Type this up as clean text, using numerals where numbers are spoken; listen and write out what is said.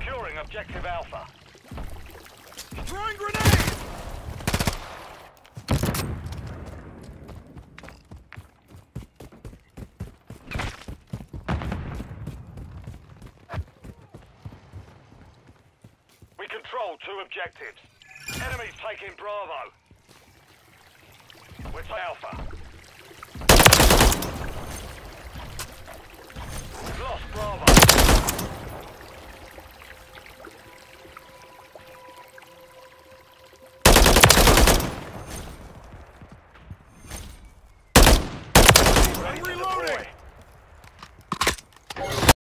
Securing objective Alpha. Throwing grenade! We control 2 objectives. Enemies taking Bravo. We're to Alpha.